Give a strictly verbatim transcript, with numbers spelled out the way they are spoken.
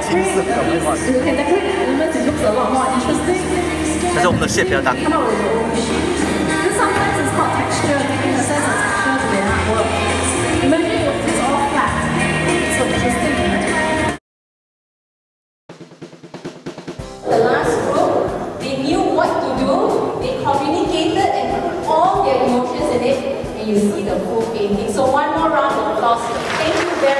You can decorate the elements, it looks a lot more interesting. 但是我们的线比较大。 Come out with your own shape. This sometimes is called texture, giving a sense of texture to the artwork. Imagine if it's all flat. It's so interesting, right? The last group, they knew what to do, they communicated and put all their emotions in it, and you see the full painting. So one more round of applause. Thank you very much.